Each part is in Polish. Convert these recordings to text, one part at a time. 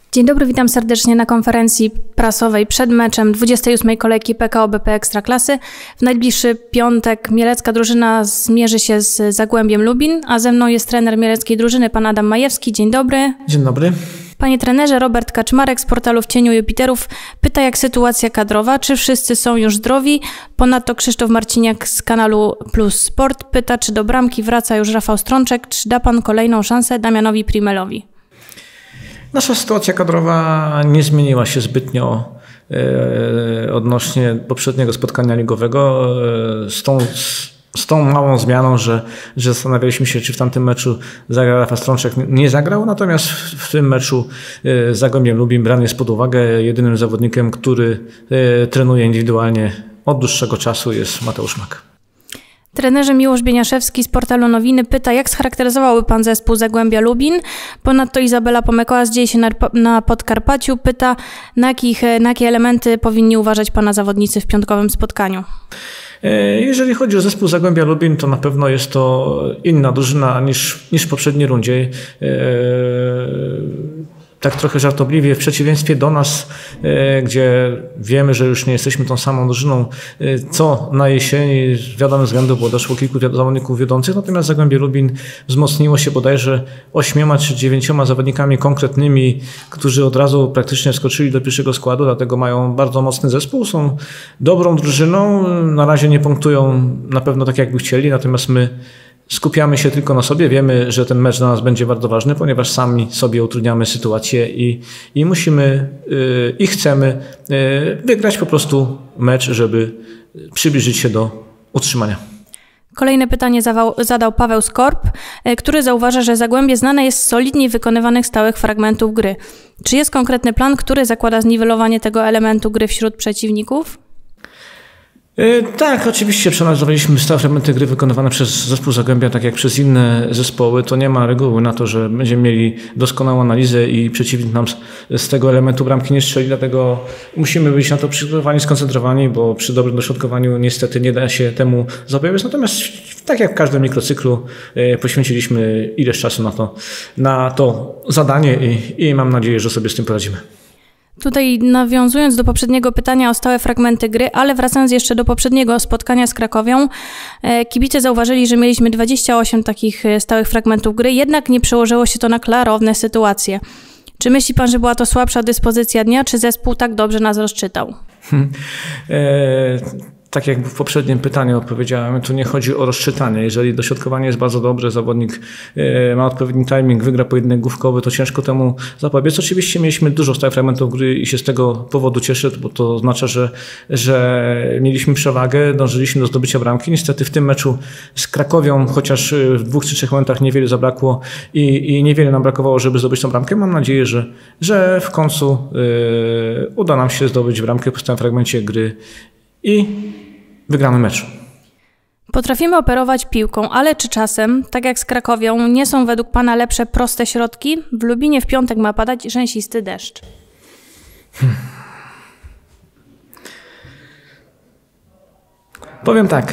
Dzień dobry, witam serdecznie na konferencji prasowej przed meczem 28. kolejki PKO BP Ekstraklasy. W najbliższy piątek mielecka drużyna zmierzy się z Zagłębiem Lubin, a ze mną jest trener mieleckiej drużyny, pan Adam Majewski. Dzień dobry. Dzień dobry. Panie trenerze, Robert Kaczmarek z portalu W Cieniu Jupiterów pyta, jak sytuacja kadrowa, czy wszyscy są już zdrowi? Ponadto Krzysztof Marciniak z kanału Plus Sport pyta, czy do bramki wraca już Rafał Strączek, czy da pan kolejną szansę Damianowi Primelowi? Nasza sytuacja kadrowa nie zmieniła się zbytnio odnośnie poprzedniego spotkania ligowego. Z tą małą zmianą, że zastanawialiśmy się, czy w tamtym meczu zagra Rafał Strączek. Nie zagrał, natomiast w tym meczu z Zagłębiem Lubin brany jest pod uwagę. Jedynym zawodnikiem, który trenuje indywidualnie od dłuższego czasu, jest Mateusz Mak. Trenerze Miłosz Bieniaszewski z portalu Nowiny pyta, jak scharakteryzowałby pan zespół Zagłębia Lubin? Ponadto Izabela Pomykoła z Dzieje się na Podkarpaciu pyta, na jakie elementy powinni uważać pana zawodnicy w piątkowym spotkaniu? Jeżeli chodzi o zespół Zagłębia Lubin, to na pewno jest to inna drużyna niż w poprzedniej rundzie. Tak trochę żartobliwie, w przeciwieństwie do nas, gdzie wiemy, że już nie jesteśmy tą samą drużyną, co na jesieni z wiadomych względów, bo doszło kilku zawodników wiodących, natomiast Zagłębie Lubin wzmocniło się bodajże 8 czy 9 zawodnikami konkretnymi, którzy od razu praktycznie wskoczyli do pierwszego składu, dlatego mają bardzo mocny zespół, są dobrą drużyną, na razie nie punktują na pewno tak, jakby chcieli, natomiast my skupiamy się tylko na sobie. Wiemy, że ten mecz dla nas będzie bardzo ważny, ponieważ sami sobie utrudniamy sytuację i musimy i chcemy wygrać po prostu mecz, żeby przybliżyć się do utrzymania. Kolejne pytanie zadał Paweł Skorp, który zauważa, że Zagłębie znane jest z solidnie wykonywanych stałych fragmentów gry. Czy jest konkretny plan, który zakłada zniwelowanie tego elementu gry wśród przeciwników? Tak, oczywiście przeanalizowaliśmy stałe fragmenty gry wykonywane przez zespół Zagłębia, tak jak przez inne zespoły. To nie ma reguły na to, że będziemy mieli doskonałą analizę i przeciwnik nam z tego elementu bramki nie strzeli, dlatego musimy być na to przygotowani, skoncentrowani, bo przy dobrym dośrodkowaniu niestety nie da się temu zapobiec. Natomiast tak jak w każdym mikrocyklu poświęciliśmy ileś czasu na to zadanie i mam nadzieję, że sobie z tym poradzimy. Tutaj nawiązując do poprzedniego pytania o stałe fragmenty gry, ale wracając jeszcze do poprzedniego spotkania z Krakowią, kibice zauważyli, że mieliśmy 28 takich stałych fragmentów gry, jednak nie przełożyło się to na klarowne sytuacje. Czy myśli pan, że była to słabsza dyspozycja dnia, czy zespół tak dobrze nas rozczytał? Tak jak w poprzednim pytaniu odpowiedziałem, tu nie chodzi o rozczytanie. Jeżeli dośrodkowanie jest bardzo dobre, zawodnik ma odpowiedni timing, wygra pojedynek główkowy, to ciężko temu zapobiec. Oczywiście mieliśmy dużo stałych fragmentów gry i się z tego powodu cieszę, bo to oznacza, że mieliśmy przewagę, dążyliśmy do zdobycia bramki. Niestety w tym meczu z Krakowią, chociaż w 2 czy 3 momentach niewiele zabrakło i niewiele nam brakowało, żeby zdobyć tą bramkę. Mam nadzieję, że w końcu uda nam się zdobyć bramkę po stałym fragmencie gry i wygramy mecz. Potrafimy operować piłką, ale czy czasem, tak jak z Krakowią, nie są według pana lepsze proste środki? W Lubinie w piątek ma padać rzęsisty deszcz. Powiem tak,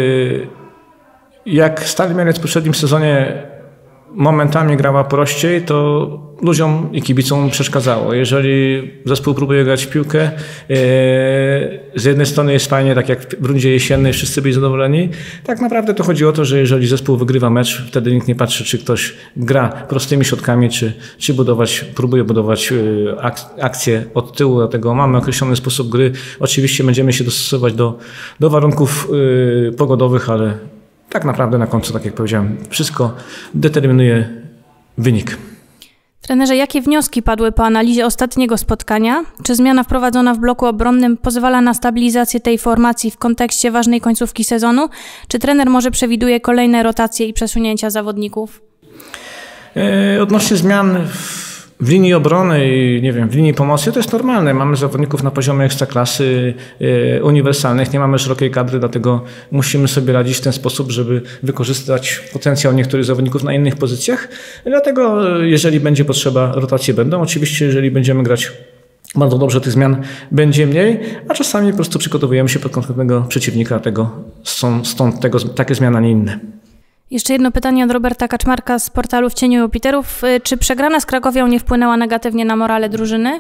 jak Stal Mielec w poprzednim sezonie momentami grała prościej, to ludziom i kibicom przeszkadzało. Jeżeli zespół próbuje grać w piłkę, z jednej strony jest fajnie, tak jak w rundzie jesiennej wszyscy byli zadowoleni. Tak naprawdę to chodzi o to, że jeżeli zespół wygrywa mecz, wtedy nikt nie patrzy, czy ktoś gra prostymi środkami, czy próbuje budować akcję od tyłu. Dlatego mamy określony sposób gry. Oczywiście będziemy się dostosować do warunków pogodowych, ale tak naprawdę na końcu, tak jak powiedziałem, wszystko determinuje wynik. Trenerze, jakie wnioski padły po analizie ostatniego spotkania? Czy zmiana wprowadzona w bloku obronnym pozwala na stabilizację tej formacji w kontekście ważnej końcówki sezonu? Czy trener może przewiduje kolejne rotacje i przesunięcia zawodników? Odnośnie zmian w linii obrony i w linii pomocy to jest normalne. Mamy zawodników na poziomie ekstraklasy uniwersalnych, nie mamy szerokiej kadry, dlatego musimy sobie radzić w ten sposób, żeby wykorzystać potencjał niektórych zawodników na innych pozycjach. Dlatego jeżeli będzie potrzeba, rotacje będą. Oczywiście jeżeli będziemy grać bardzo dobrze, tych zmian będzie mniej, a czasami po prostu przygotowujemy się pod konkretnego przeciwnika, stąd takie zmiany, a nie inne. Jeszcze jedno pytanie od Roberta Kaczmarka z portalu W cieniu Jupiterów. Czy przegrana z Krakowią nie wpłynęła negatywnie na morale drużyny?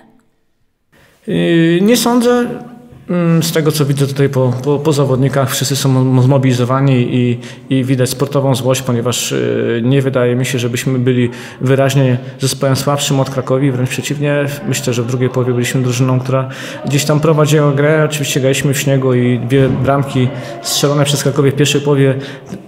Nie sądzę. Z tego, co widzę tutaj po zawodnikach, wszyscy są zmobilizowani i widać sportową złość, ponieważ nie wydaje mi się, żebyśmy byli wyraźnie zespołem słabszym od Krakowi, wręcz przeciwnie. Myślę, że w drugiej połowie byliśmy drużyną, która gdzieś tam prowadziła grę. Oczywiście graliśmy w śniegu i 2 bramki strzelone przez Krakowie w pierwszej połowie,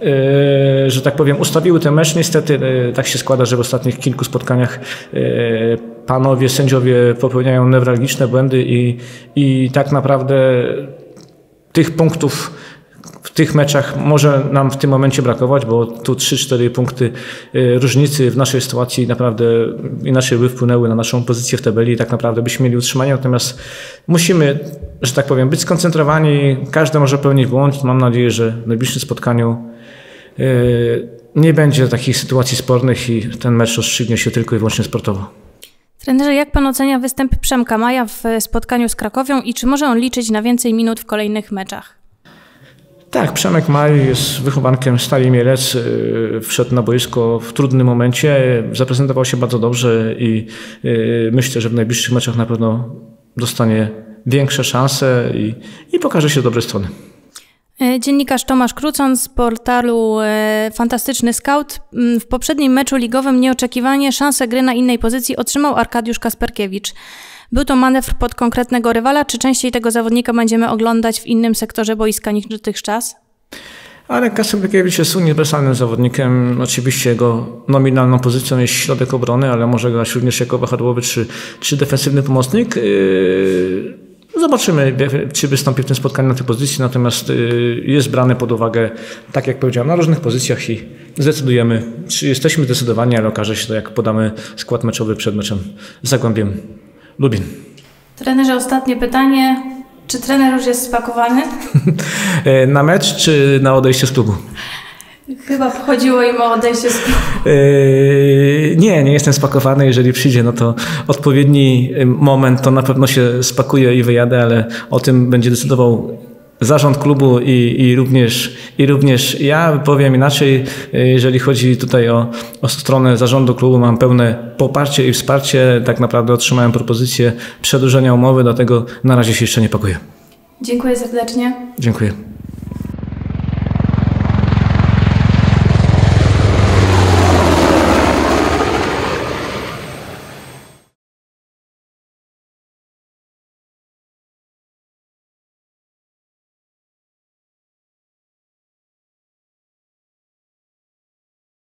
że tak powiem, ustawiły ten mecz. Niestety tak się składa, że w ostatnich kilku spotkaniach panowie sędziowie popełniają newralgiczne błędy i tak naprawdę tych punktów w tych meczach może nam w tym momencie brakować, bo tu 3-4 punkty różnicy w naszej sytuacji naprawdę inaczej by wpłynęły na naszą pozycję w tabeli i tak naprawdę byśmy mieli utrzymanie. Natomiast musimy, że tak powiem, być skoncentrowani. Każdy może popełnić błąd. Mam nadzieję, że w najbliższym spotkaniu nie będzie takich sytuacji spornych i ten mecz rozstrzygnie się tylko i wyłącznie sportowo. Trenerze, jak pan ocenia występ Przemka Maja w spotkaniu z Krakowią i czy może on liczyć na więcej minut w kolejnych meczach? Tak, Przemek Maj jest wychowankiem Stali Mielec, wszedł na boisko w trudnym momencie, zaprezentował się bardzo dobrze i myślę, że w najbliższych meczach na pewno dostanie większe szanse i pokaże się z dobrej strony. Dziennikarz Tomasz Krucon z portalu Fantastyczny Scout. W poprzednim meczu ligowym nieoczekiwanie szansę gry na innej pozycji otrzymał Arkadiusz Kasperkiewicz. Był to manewr pod konkretnego rywala, czy częściej tego zawodnika będziemy oglądać w innym sektorze boiska niż dotychczas? Ale Kasperkiewicz jest uniwersalnym zawodnikiem. Oczywiście jego nominalną pozycją jest środek obrony, ale może grać również jako wahadłowy czy defensywny pomocnik. Zobaczymy, czy wystąpi w tym spotkaniu na tej pozycji, natomiast jest brany pod uwagę, tak jak powiedziałem, na różnych pozycjach i zdecydujemy, czy jesteśmy zdecydowani, ale okaże się to, jak podamy skład meczowy przed meczem z Zagłębiem Lubin. Trenerze, ostatnie pytanie. Czy trener już jest spakowany? Na mecz czy na odejście z klubu? Chyba chodziło im o odejście z klubu. Nie jestem spakowany. Jeżeli przyjdzie to odpowiedni moment, to na pewno się spakuję i wyjadę, ale o tym będzie decydował zarząd klubu i również ja. Powiem inaczej, jeżeli chodzi tutaj o stronę zarządu klubu, mam pełne poparcie i wsparcie. Tak naprawdę otrzymałem propozycję przedłużenia umowy, dlatego na razie się jeszcze nie pakuję. Dziękuję serdecznie. Dziękuję.